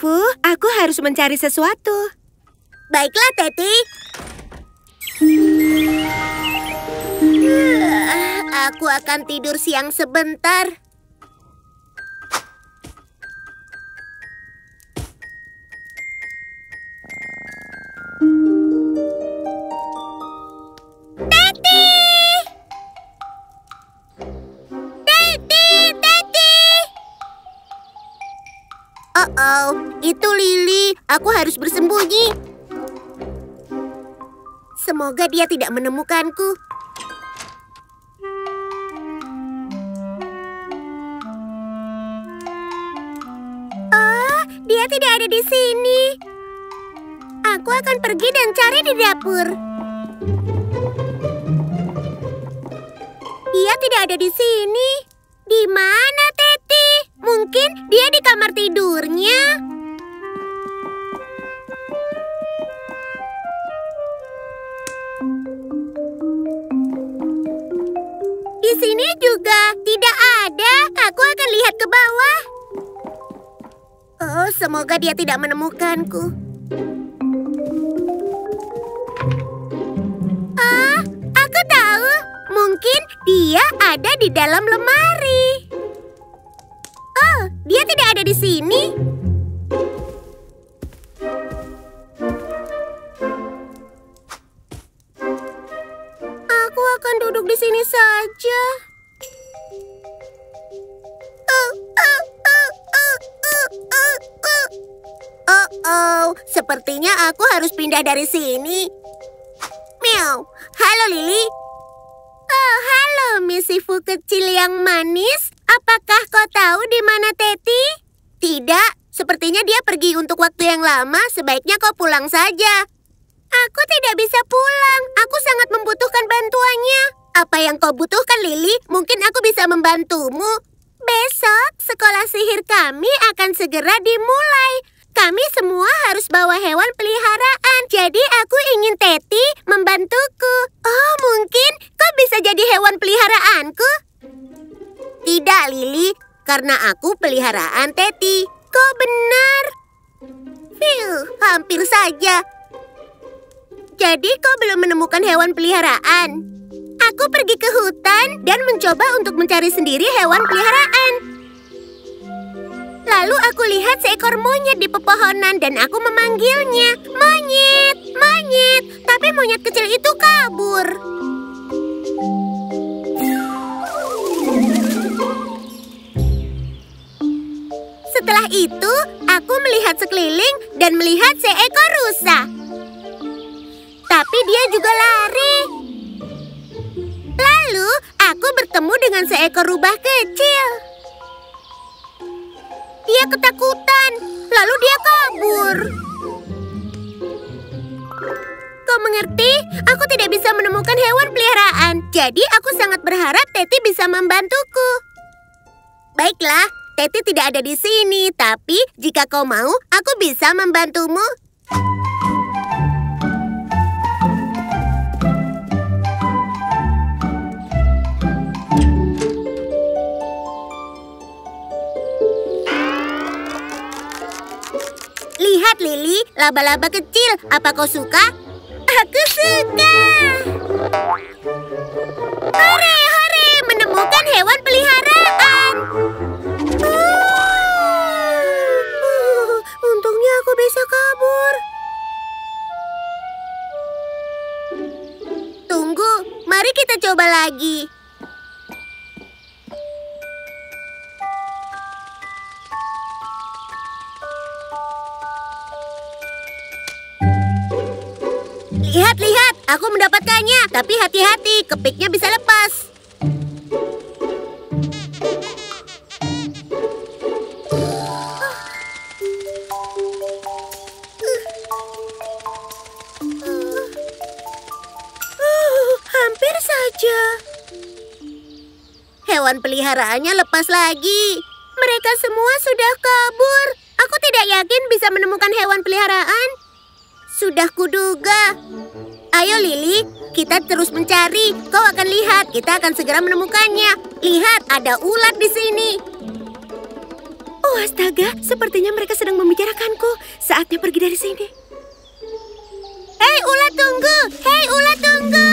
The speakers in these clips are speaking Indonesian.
Misifu, aku harus mencari sesuatu. Baiklah, Teti. Aku akan tidur siang sebentar. Teti! Teti! Teti! Oh, itu Lily. Aku harus bersembunyi. Semoga dia tidak menemukanku. Oh, dia tidak ada di sini. Aku akan pergi dan cari di dapur. Dia tidak ada di sini. Di mana, Teti? Mungkin dia di kamar tidurnya. Di sini juga tidak ada. Aku akan lihat ke bawah. Oh, semoga dia tidak menemukanku. Ah, aku tahu. Mungkin dia ada di dalam lemari. Oh, dia tidak ada di sini. Aku akan duduk di sini saja. Sepertinya aku harus pindah dari sini. Meow. Halo, Lily. Oh, halo, Misifu kecil yang manis. Apakah kau tahu di mana Teti? Tidak, sepertinya dia pergi untuk waktu yang lama. Sebaiknya kau pulang saja. Aku tidak bisa pulang. Aku sangat membutuhkan bantuannya. Apa yang kau butuhkan, Lily? Mungkin aku bisa membantumu. Besok, sekolah sihir kami akan segera dimulai. Kami semua harus bawa hewan peliharaan. Jadi aku ingin Teti membantuku. Oh, mungkin kau bisa jadi hewan peliharaanku? Tidak, Lily. Karena aku peliharaan Teti. Kau benar. Hampir saja. Jadi kau belum menemukan hewan peliharaan? Aku pergi ke hutan dan mencoba untuk mencari sendiri hewan peliharaan. Lalu aku lihat seekor monyet di pepohonan dan aku memanggilnya. Monyet, monyet. Tapi monyet kecil itu kabur. Setelah itu, aku melihat sekeliling dan melihat seekor rusa. Tapi dia juga lari. Lalu, aku bertemu dengan seekor rubah kecil. Dia ketakutan, lalu dia kabur. Kau mengerti? Aku tidak bisa menemukan hewan peliharaan. Jadi aku sangat berharap Teti bisa membantuku. Baiklah, Teti tidak ada di sini. Tapi jika kau mau, aku bisa membantumu. Lihat, Lily, laba-laba kecil. Apa kau suka? Aku suka. Hore, hore, menemukan hewan peliharaan. Untungnya aku bisa kabur. Tunggu, mari kita coba lagi. Lihat, lihat, aku mendapatkannya. Tapi hati-hati, kepiknya bisa lepas. Hampir saja. Hewan peliharaannya lepas lagi. Mereka semua sudah kabur. Aku tidak yakin bisa menemukan hewan peliharaan. Sudah kuduga. Ayo, Lily, kita terus mencari. Kau akan lihat, kita akan segera menemukannya. Lihat, ada ulat di sini. Oh, astaga, sepertinya mereka sedang membicarakanku. Saatnya pergi dari sini. Hei, ulat tunggu! Hei, ulat tunggu!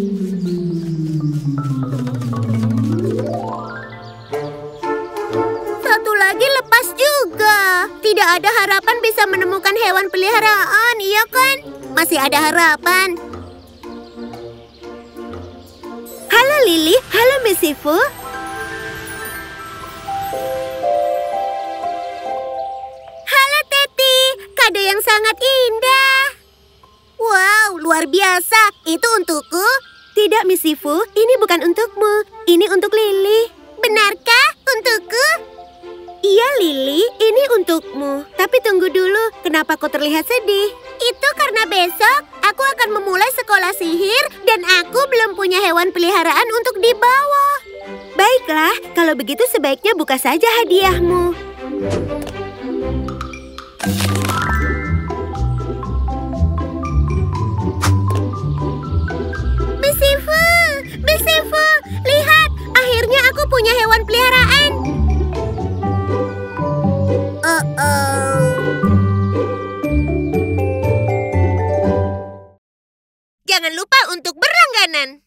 Satu lagi lepas juga. Tidak ada harapan bisa menemukan hewan peliharaan, iya kan? Masih ada harapan. Halo Lily, halo Misifu. Halo Teti, kado yang sangat indah. Wow, luar biasa. Itu untukku? Tidak, Misifu, ini bukan untukmu. Ini untuk Lily. Benarkah untukku? Iya, Lily, ini untukmu. Tapi tunggu dulu, kenapa kau terlihat sedih? Itu karena besok aku akan memulai sekolah sihir dan aku belum punya hewan peliharaan untuk dibawa. Baiklah, kalau begitu sebaiknya buka saja hadiahmu. Misifu, lihat, akhirnya aku punya hewan peliharaan. Jangan lupa untuk berlangganan.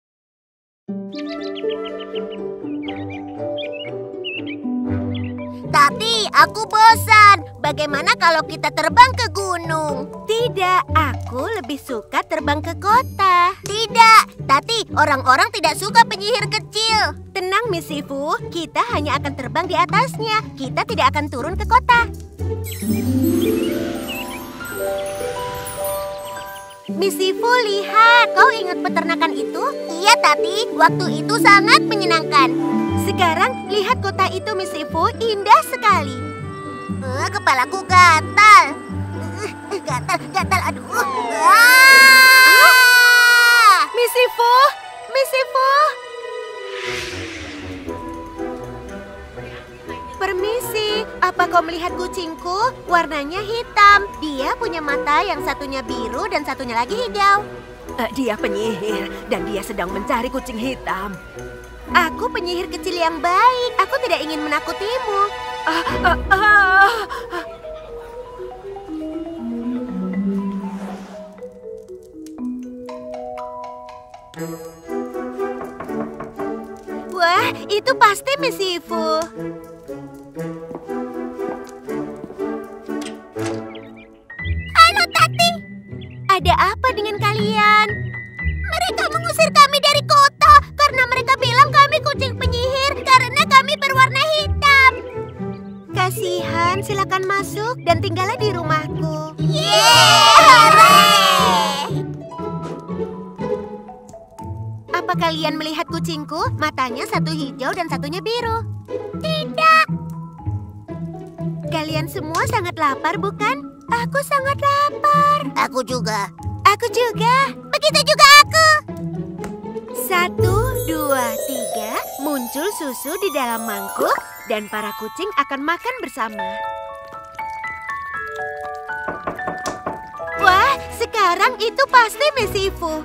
Tapi aku bosan. Bagaimana kalau kita terbang ke gunung? Tidak, aku lebih suka terbang ke kota. Tidak, Tati, orang-orang tidak suka penyihir kecil. Tenang, Misifu, kita hanya akan terbang di atasnya. Kita tidak akan turun ke kota. Misifu, lihat. Kau ingat peternakan itu? Iya, Tati. Waktu itu sangat menyenangkan. Sekarang, lihat kota itu, Misifu. Indah sekali. Kepalaku gatal. Gatal, aduh. Misifu! Misifu! Permisi, apa kau melihat kucingku? Warnanya hitam. Dia punya mata yang satunya biru dan satunya lagi hijau. Dia penyihir dan dia sedang mencari kucing hitam. Aku penyihir kecil yang baik. Aku tidak ingin menakutimu. Wah, itu pasti Misifu. Halo, Tati. Ada apa dengan kalian? Mereka mengusir kami dari kota karena mereka bilang kami kucing penyihir karena kami berwarna hitam. Kasihan, silakan masuk dan tinggallah di rumahku. Yeay! Apa kalian melihat kucingku? Matanya satu hijau dan satunya biru. Tidak. Kalian semua sangat lapar, bukan? Aku sangat lapar. Aku juga. Aku juga. Begitu juga aku. 1, 2, 3. Muncul susu di dalam mangkuk dan para kucing akan makan bersama. Wah, sekarang itu pasti Misifu.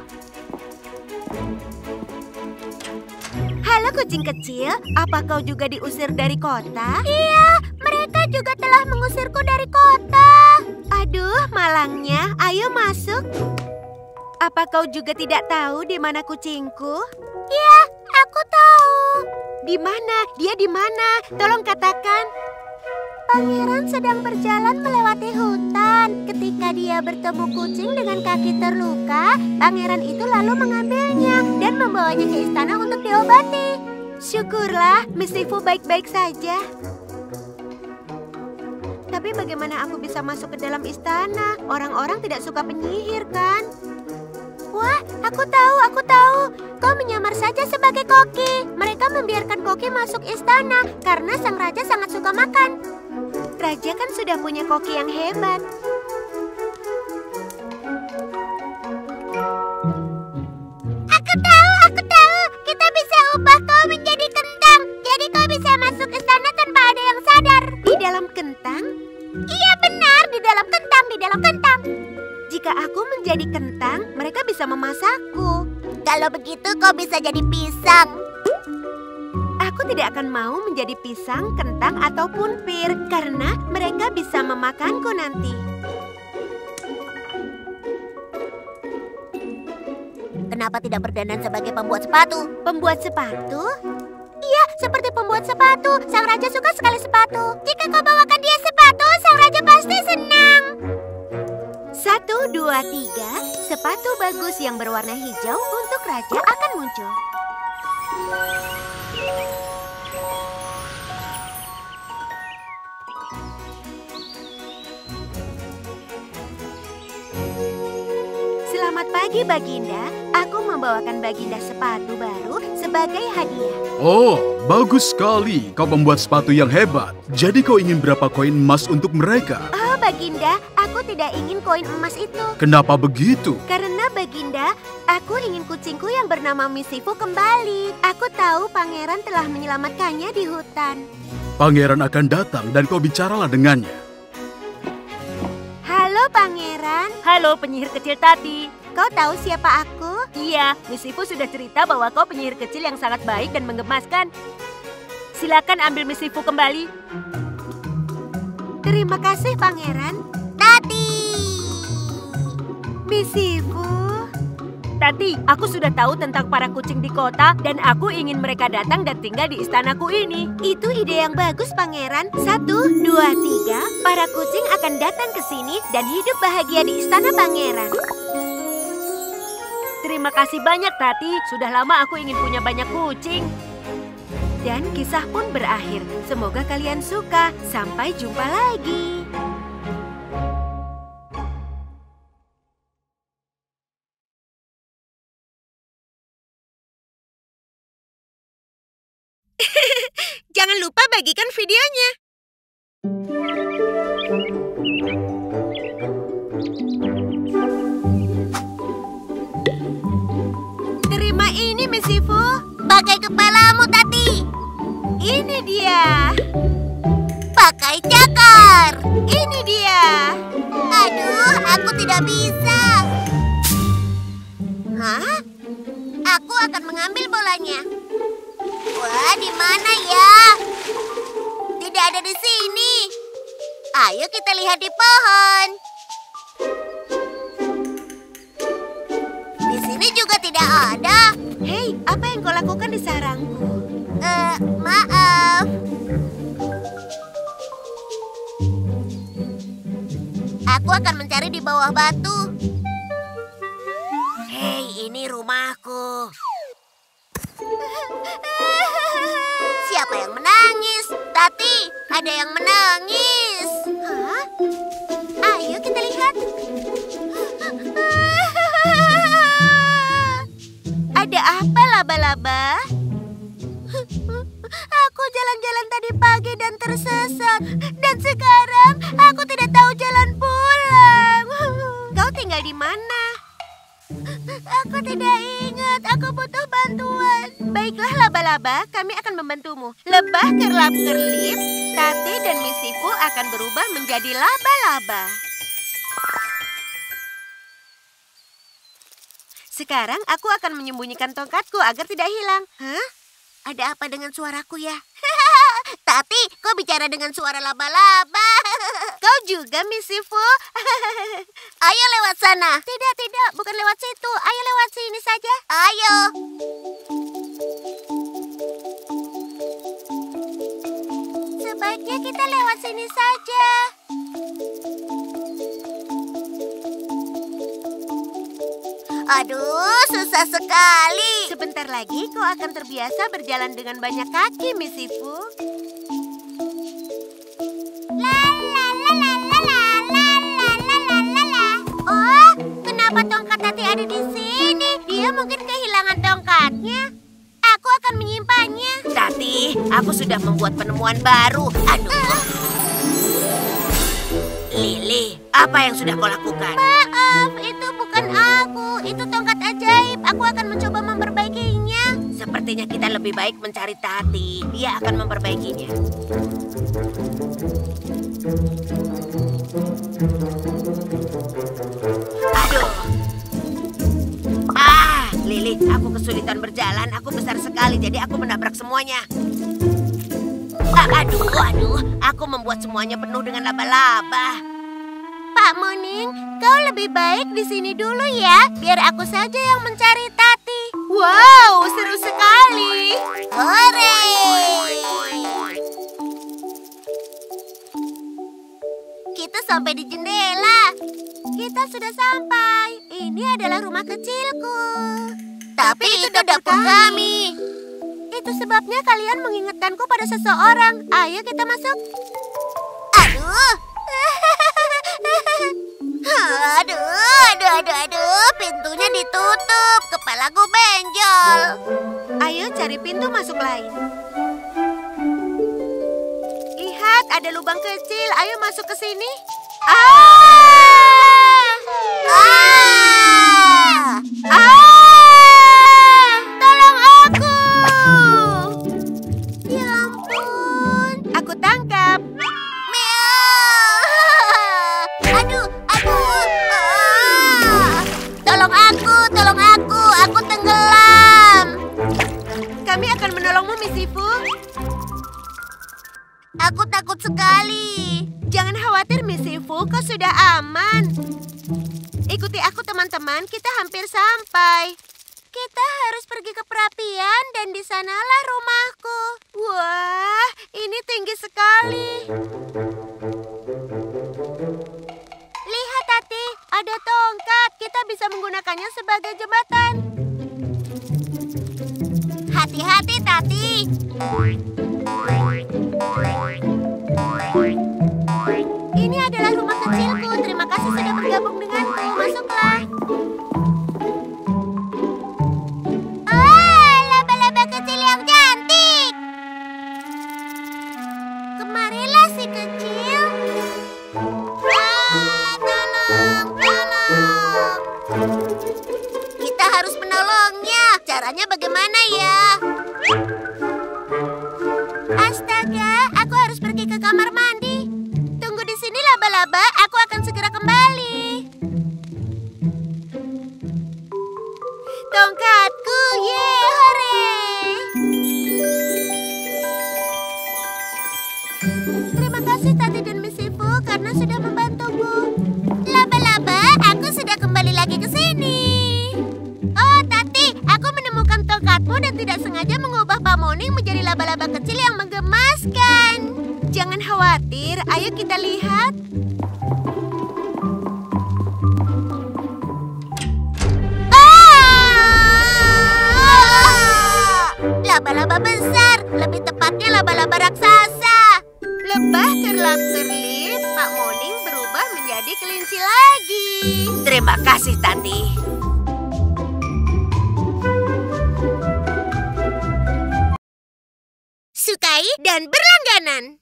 Halo kucing kecil, apa kau juga diusir dari kota? Iya, mereka juga telah mengusirku dari kota. Aduh, malangnya. Ayo masuk. Apa kau juga tidak tahu di mana kucingku? Ya, aku tahu. Di mana? Dia di mana? Tolong katakan. Pangeran sedang berjalan melewati hutan. Ketika dia bertemu kucing dengan kaki terluka, pangeran itu lalu mengambilnya dan membawanya ke istana untuk diobati. Syukurlah, Misifu baik-baik saja. Tapi bagaimana aku bisa masuk ke dalam istana? Orang-orang tidak suka penyihir, kan? Wah, aku tahu. Kau menyamar saja sebagai koki. Mereka membiarkan koki masuk istana karena sang raja sangat suka makan. Raja kan sudah punya koki yang hebat. Aku tahu. Kita bisa ubah kau menjadi kentang. Jadi kau bisa masuk istana tanpa ada yang sadar. Di dalam kentang? Iya benar, di dalam kentang. Jika aku menjadi kentang, mereka bisa memasakku. Kalau begitu kau bisa jadi pisang. Aku tidak akan mau menjadi pisang, kentang, ataupun pir karena mereka bisa memakanku nanti. Kenapa tidak berdandan sebagai pembuat sepatu? Pembuat sepatu? Iya, seperti pembuat sepatu. Sang raja suka sekali sepatu. Jika kau bawakan dia sepatu, sang raja pasti senang. 1, 2, 3, sepatu bagus yang berwarna hijau untuk raja akan muncul. Selamat pagi, Baginda. Aku membawakan Baginda sepatu baru sebagai hadiah. Oh, bagus sekali. Kau membuat sepatu yang hebat. Jadi kau ingin berapa koin emas untuk mereka? Oh, Baginda, aku tidak ingin koin emas itu. Kenapa begitu? Karena, Baginda, aku ingin kucingku yang bernama Misifu kembali. Aku tahu pangeran telah menyelamatkannya di hutan. Pangeran akan datang dan kau bicaralah dengannya. Halo, Pangeran. Halo penyihir kecil Tati. Kau tahu siapa aku? Iya, Misifu sudah cerita bahwa kau penyihir kecil yang sangat baik dan menggemaskan. Silakan ambil Misifu kembali. Terima kasih, Pangeran. Tati! Misifu. Tati, aku sudah tahu tentang para kucing di kota dan aku ingin mereka datang dan tinggal di istanaku ini. Itu ide yang bagus, Pangeran. 1, 2, 3, para kucing akan datang ke sini dan hidup bahagia di istana Pangeran. Terima kasih banyak, Tati. Sudah lama aku ingin punya banyak kucing. Dan kisah pun berakhir. Semoga kalian suka. Sampai jumpa lagi. Jangan lupa bagikan videonya. Terima ini, Misifu. Pakai kepalamu, Tati. Ini dia. Pakai cakar. Ini dia. Aduh, aku tidak bisa. Hah? Aku akan mengambil bolanya. Wah, di mana ya? Tidak ada di sini. Ayo kita lihat di pohon. Di sini juga tidak ada. Hei, apa yang kau lakukan di sarangku? Maaf. Aku akan mencari di bawah batu. Hei, ini rumahku. Siapa yang menangis? Tati, ada yang menangis. Hah? Ayo kita lihat. Ada apa, laba-laba? Aku jalan-jalan tadi pagi dan tersesat. Dan sekarang aku tidak tahu jalan pulang. Kau tinggal di mana? Aku tidak ingat. Aku butuh bantuan. Baiklah, laba-laba. Kami akan membantumu. Lebah kerlap-kerlip, Tati dan Misifu akan berubah menjadi laba-laba. Sekarang aku akan menyembunyikan tongkatku agar tidak hilang. Hah? Ada apa dengan suaraku ya? Tati, kau bicara dengan suara laba-laba. Kau juga, Misifu. Ayo lewat sana. Tidak, bukan lewat situ. Ayo lewat sini saja. Ayo. Sebaiknya kita lewat sini saja. Aduh, susah sekali. Sebentar lagi kau akan terbiasa berjalan dengan banyak kaki, Misifu. Oh, kenapa tongkat Tati ada di sini? Dia mungkin kehilangan tongkatnya. Aku akan menyimpannya. Tati, aku sudah membuat penemuan baru. Aduh. Lili, apa yang sudah kau lakukan? Maaf, itu bukan aku. Itu tongkat ajaib. Aku akan mencoba memperbaikinya. Sepertinya kita lebih baik mencari Tati. Dia akan memperbaikinya. Aduh. Lili. Aku kesulitan berjalan. Aku besar sekali, jadi aku menabrak semuanya. Aduh. Aku membuat semuanya penuh dengan laba-laba. Pak Moning, kau lebih baik di sini dulu ya. Biar aku saja yang mencari Tati. Wow, seru sekali. Hore! Kita sampai di jendela. Kita sudah sampai. Ini adalah rumah kecilku. Tapi itu dapur kami. Itu sebabnya kalian mengingatkanku pada seseorang. Ayo kita masuk. Aduh. Aduh. Pintunya ditutup. Kepalaku benjol. Ayo cari pintu masuk lain. Lihat, ada lubang kecil. Ayo masuk ke sini. Tolong aku. Ya ampun. Aku tangkap. Aduh. Tolong aku. Aku tenggelam. Kami akan menolongmu, Misifu. Aku takut sekali. Jangan khawatir, Misifu. Kau sudah aman. Ikuti aku, teman-teman. Kita hampir sampai. Kita harus pergi ke perapian dan di sanalah rumahku. Wah, ini tinggi sekali. Lihat, Tati. Ada tongkat. Kita bisa menggunakannya sebagai jembatan. Hati-hati, Tati. Ini adalah rumah kecilku. Terima kasih sudah bergabung denganku. Masuklah. Laba-laba kecil yang cantik. Kemarilah si kecil. Tolong. Kita harus menolongnya. Caranya bagaimana ya? Astaga, aku harus pergi ke kamar mandi. Tunggu di sini, laba-laba. Aku akan segera kembali. Tongkatku, hore! Terima kasih Tati dan Misifu karena sudah membantuku. Laba-laba, aku sudah kembali lagi ke sini. Oh, Tati, aku menemukan tongkatmu dan tidak sengaja mengubah Pak Moning menjadi laba-laba kecil yang menggemaskan. Jangan khawatir. Ayo kita lihat. Laba-laba besar, lebih tepatnya laba-laba raksasa. Lebah kerlap-kerlip, Pak Moning berubah menjadi kelinci lagi. Terima kasih, Tati. Sukai dan berlangganan.